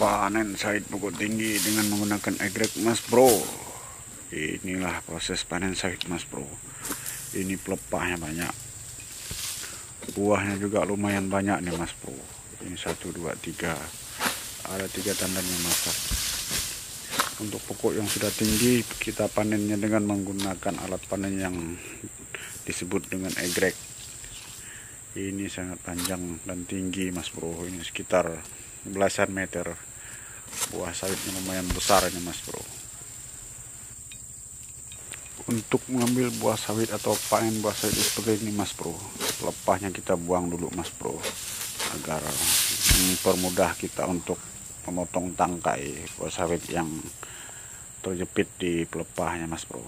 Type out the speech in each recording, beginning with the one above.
Panen sawit pokok tinggi dengan menggunakan egrek Mas Bro. Inilah proses panen sawit Mas Bro. Ini pelepahnya banyak, buahnya juga lumayan banyak nih Mas Bro. Ini 1, 2, 3, ada 3 tandan yang masak. Untuk pokok yang sudah tinggi, kita panennya dengan menggunakan alat panen yang disebut dengan egrek. Ini sangat panjang dan tinggi Mas Bro. Ini sekitar belasan meter. Buah sawitnya lumayan besar ini Mas Bro. Untuk mengambil buah sawit atau panen buah sawit seperti ini Mas Bro, pelepahnya kita buang dulu Mas Bro, agar mempermudah kita untuk memotong tangkai buah sawit yang terjepit di pelepahnya Mas Bro.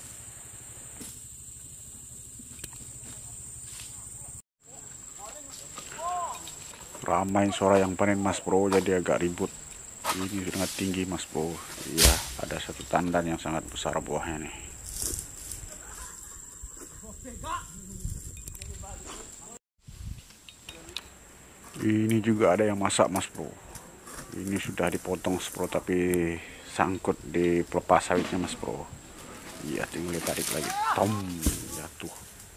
Ramai suara yang panen Mas Bro, jadi agak ribut. Ini sangat tinggi Mas Bro. Iya, ada 1 tandan yang sangat besar buahnya nih. Ini juga ada yang masak Mas Bro. Ini sudah dipotong Mas Bro, tapi sangkut di pelepah sawitnya Mas Bro. Iya, tinggal ditarik lagi. Tom, jatuh.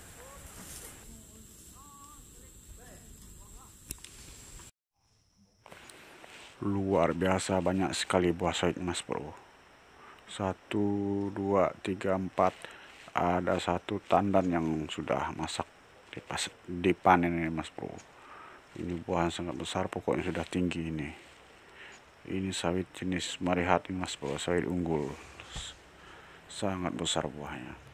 Luar biasa banyak sekali buah sawit Mas Bro. 1, 2, 3, 4. Ada 1 tandan yang sudah masak dipanen ini Mas Bro. Ini buah sangat besar, pokoknya sudah tinggi ini. Ini sawit jenis marihat ini Mas Bro, sawit unggul. Sangat besar buahnya.